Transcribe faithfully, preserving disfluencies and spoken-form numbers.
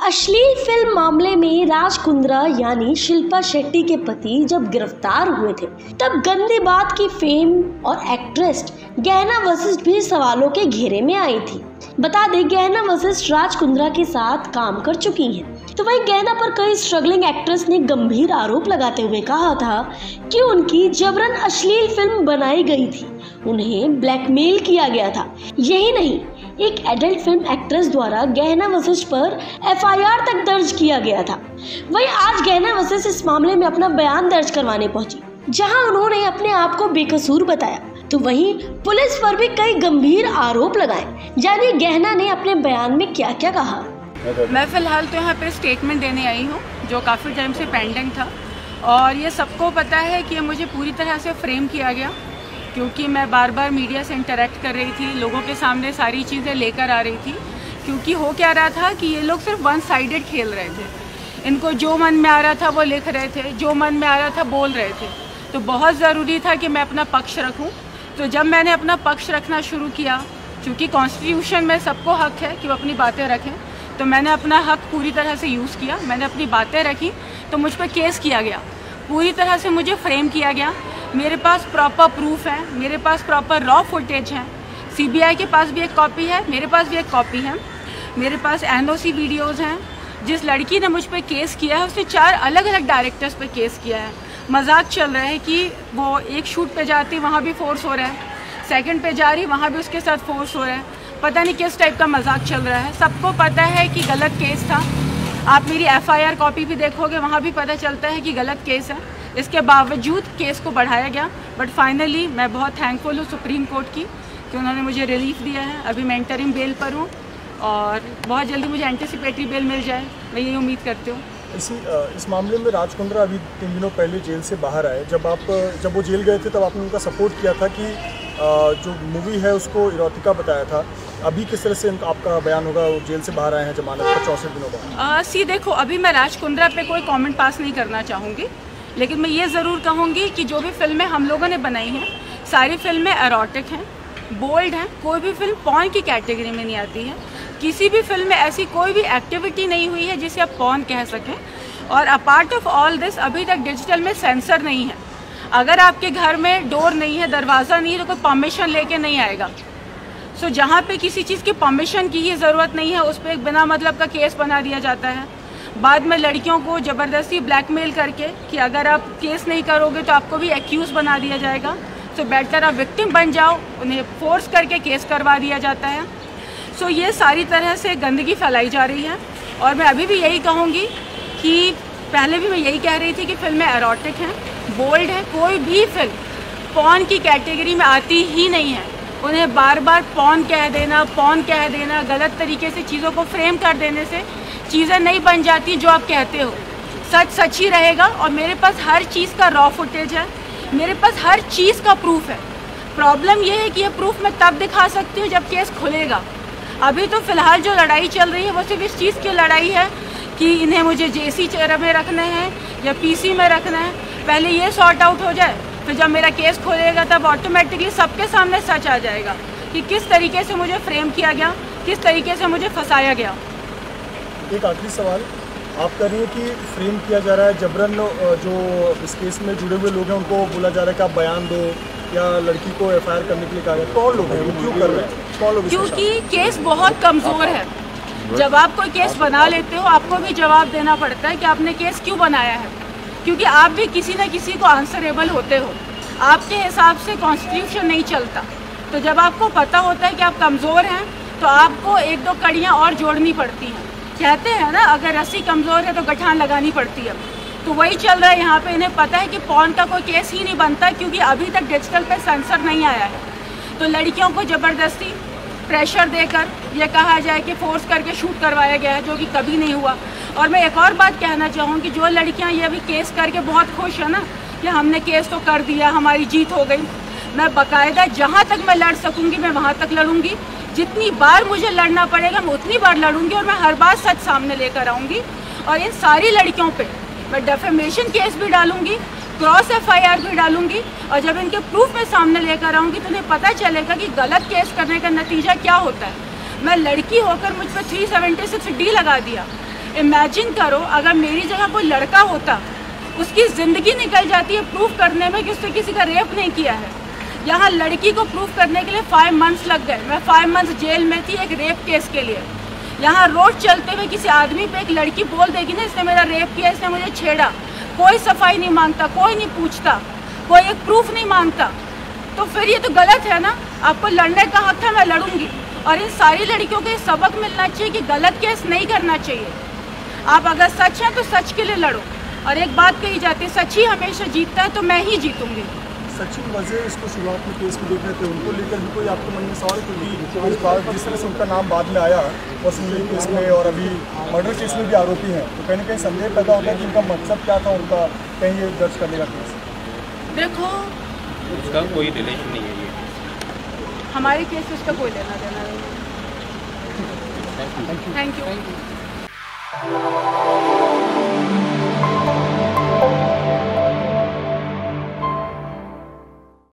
अश्लील फिल्म मामले में राज कुंद्रा यानी शिल्पा शेट्टी के पति जब गिरफ्तार हुए थे तब गंदी बात की फेम और एक्ट्रेस गहना वशिष्ठ भी सवालों के घेरे में आई थी। बता दें, गहना वशिष्ठ राज कुंद्रा के साथ काम कर चुकी हैं। तो वही गहना पर कई स्ट्रगलिंग एक्ट्रेस ने गंभीर आरोप लगाते हुए कहा था कि उनकी जबरन अश्लील फिल्म बनाई गई थी, उन्हें ब्लैकमेल किया गया था। यही नहीं, एक एडल्ट फिल्म एक्ट्रेस द्वारा गहना वशिष्ठ पर एफ आई आर तक दर्ज किया गया था। वही आज गहना वशिष्ठ इस मामले में अपना बयान दर्ज करवाने पहुंची, जहां उन्होंने अपने आप को बेकसूर बताया। तो वहीं पुलिस पर भी कई गंभीर आरोप लगाए। जानिए गहना ने अपने बयान में क्या क्या कहा। मैं फ़िलहाल तो यहाँ पे स्टेटमेंट देने आई हूँ, जो काफ़ी टाइम से पेंडिंग था, और ये सबको पता है कि मुझे पूरी तरह से फ्रेम किया गया, क्योंकि मैं बार बार मीडिया से इंटरेक्ट कर रही थी, लोगों के सामने सारी चीज़ें लेकर आ रही थी। क्योंकि हो क्या रहा था कि ये लोग सिर्फ वन साइडेड खेल रहे थे, इनको जो मन में आ रहा था वो लिख रहे थे, जो मन में आ रहा था बोल रहे थे। तो बहुत ज़रूरी था कि मैं अपना पक्ष रखूँ। तो जब मैंने अपना पक्ष रखना शुरू किया, क्योंकि कॉन्स्टिट्यूशन में सबको हक है कि वो अपनी बातें रखें, तो मैंने अपना हक पूरी तरह से यूज़ किया। मैंने अपनी बातें रखी तो मुझ पर केस किया गया, पूरी तरह से मुझे फ्रेम किया गया। मेरे पास प्रॉपर प्रूफ है, मेरे पास प्रॉपर रॉ फुटेज है, सी बी आई के पास भी एक कॉपी है, मेरे पास भी एक कॉपी है, मेरे पास एन ओ सी वीडियोज़ हैं। जिस लड़की ने मुझ पर केस किया है उसने चार अलग अलग डायरेक्टर्स पे केस किया है। मजाक चल रहा है कि वो एक शूट पे जाती वहाँ भी फोर्स हो रहा है, सेकंड पे जा रही वहाँ भी उसके साथ फोर्स हो रहा है। पता नहीं किस टाइप का मजाक चल रहा है। सबको पता है कि गलत केस था। आप मेरी एफ आई आर कॉपी भी देखोगे, वहाँ भी पता चलता है कि गलत केस है। इसके बावजूद केस को बढ़ाया गया, बट फाइनली मैं बहुत थैंकफुल हूँ सुप्रीम कोर्ट की कि उन्होंने मुझे रिलीफ दिया है। अभी मैं इंटरिम बेल पर हूँ और बहुत जल्दी मुझे एंटिसिपेटरी बेल मिल जाए, मैं यही उम्मीद करती हूँ। इसी इस मामले में राज कुंद्रा अभी तीन दिनों पहले जेल से बाहर आए। जब आप जब वो जेल गए थे तब आपने उनका सपोर्ट किया था कि जो मूवी है उसको इरोटिका बताया था। अभी किस तरह से आपका बयान होगा? वो जेल से बाहर आए हैं जमानत पर चौसठ दिनों बाद। सी देखो, अभी मैं राज कुंद्रा पे कोई कमेंट पास नहीं करना चाहूँगी, लेकिन मैं ये ज़रूर कहूँगी कि जो भी फिल्में हम लोगों ने बनाई हैं सारी फिल्में एरोटिक हैं, बोल्ड हैं। कोई भी फिल्म पॉर्न की कैटेगरी में नहीं आती है। किसी भी फिल्म में ऐसी कोई भी एक्टिविटी नहीं हुई है जिसे आप पॉर्न कह सकें। और अपार्ट ऑफ ऑल दिस, अभी तक डिजिटल में सेंसर नहीं है। अगर आपके घर में डोर नहीं है, दरवाज़ा नहीं है, तो कोई परमिशन लेके नहीं आएगा। सो so, जहाँ पे किसी चीज़ की परमिशन की ही ज़रूरत नहीं है, उस पर एक बिना मतलब का केस बना दिया जाता है। बाद में लड़कियों को ज़बरदस्ती ब्लैकमेल करके कि अगर आप केस नहीं करोगे तो आपको भी एक्यूज़ बना दिया जाएगा। सो so, बेटर आप विक्टिम बन जाओ, उन्हें फोर्स करके केस करवा दिया जाता है। सो so, ये सारी तरह से गंदगी फैलाई जा रही है। और मैं अभी भी यही कहूँगी कि पहले भी मैं यही कह रही थी कि फिल्में एरोटिक हैं, बोल्ड हैं। कोई भी फिल्म पॉर्न की कैटेगरी में आती ही नहीं है। उन्हें बार बार पॉर्न कह देना, पॉर्न कह देना, गलत तरीके से चीज़ों को फ्रेम कर देने से चीज़ें नहीं बन जाती जो आप कहते हो। सच सच ही रहेगा। और मेरे पास हर चीज़ का रॉ फुटेज है, मेरे पास हर चीज़ का प्रूफ है। प्रॉब्लम यह है कि ये प्रूफ मैं तब दिखा सकती हूँ जब केस खुलेगा। अभी तो फ़िलहाल जो लड़ाई चल रही है वो सिर्फ इस चीज़ की लड़ाई है कि इन्हें मुझे जे सी में रखना है या पी सी में रखना है। पहले ये सॉर्ट आउट हो जाए, फिर जब मेरा केस खोलेगा तब ऑटोमेटिकली सबके सामने सच आ जाएगा कि किस तरीके से मुझे फ्रेम किया गया, किस तरीके से मुझे फंसाया गया। एक आखिरी सवाल, आप कह रही हैं कि फ्रेम किया जा रहा है जबरन। जो इस केस में जुड़े हुए लोग हैं उनको बोला जा रहा है कि आप बयान दो या लड़की को एफ आई आर करने के लिए कहा गया। कौन लोग हैं, वो क्यों कर रहे हैं, कौन लोग? क्योंकि केस बहुत कमज़ोर है। जब आप कोई केस बना लेते हो आपको भी जवाब देना पड़ता है कि आपने केस क्यों बनाया है, क्योंकि आप भी किसी न किसी को आंसरेबल होते हो। आपके हिसाब से कॉन्स्टिट्यूशन नहीं चलता। तो जब आपको पता होता है कि आप कमज़ोर हैं तो आपको एक दो कड़ियाँ और जोड़नी पड़ती हैं। कहते हैं ना, अगर रस्सी कमज़ोर है तो गठान लगानी पड़ती है। तो वही चल रहा है यहाँ पे। इन्हें पता है कि पॉर्न का कोई केस ही नहीं बनता, क्योंकि अभी तक डिजिटल पे सेंसर नहीं आया है। तो लड़कियों को ज़बरदस्ती प्रेशर देकर यह कहा जाए कि फोर्स करके शूट करवाया गया है, जो कि कभी नहीं हुआ। और मैं एक और बात कहना चाहूँगी, जो लड़कियाँ ये अभी केस करके बहुत खुश है ना कि हमने केस तो कर दिया, हमारी जीत हो गई, मैं बाकायदा जहाँ तक मैं लड़ सकूँगी मैं वहाँ तक लड़ूंगी। जितनी बार मुझे लड़ना पड़ेगा मैं उतनी बार लड़ूंगी, और मैं हर बार सच सामने लेकर आऊँगी। और इन सारी लड़कियों पर मैं डेफेमेशन केस भी डालूंगी, क्रॉस एफ आई आर भी डालूंगी। और जब इनके प्रूफ में सामने लेकर आऊँगी तो उन्हें पता चलेगा कि गलत केस करने का नतीजा क्या होता है। मैं लड़की होकर मुझ पर थ्री सेवेंटी सिक्स डी लगा दिया, इमेजिन करो अगर मेरी जगह कोई लड़का होता, उसकी ज़िंदगी निकल जाती है प्रूफ करने में कि उसने किसी का रेप नहीं किया है। यहाँ लड़की को प्रूफ करने के लिए फाइव मंथ्स लग गए। मैं फाइव मंथ्स जेल में थी एक रेप केस के लिए। यहाँ रोड चलते हुए किसी आदमी पे एक लड़की बोल देगी ना, इसने मेरा रेप किया, इसने मुझे छेड़ा, कोई सफाई नहीं मांगता, कोई नहीं पूछता, कोई एक प्रूफ नहीं मांगता, तो फिर ये तो गलत है ना। आपको लड़ने का हक है, मैं लड़ूंगी। और इन सारी लड़कियों को ये सबक मिलना चाहिए कि गलत केस नहीं करना चाहिए। आप अगर सच हैं तो सच के लिए लड़ो। और एक बात कही जाती है, सच ही हमेशा जीतता है, तो मैं ही जीतूंगी। सचिन वजीर इसको शुरुआत में केस को देख रहे थे, उनको लेकर भी कोई आपके मन में सवाल, क्योंकि इस बार जिस तरह से उनका नाम बाद में आया वसूली केस में और अभी मर्डर केस में भी आरोपी हैं, तो कहीं ना कहीं संदेह पैदा होता है कि इनका मकसद क्या था उनका कहीं ये दर्ज करने का केस। देखो, उसका कोई रिलेशन नहीं है, ये हमारे केस से उसका कोई लेना देना नहीं है। Thank you.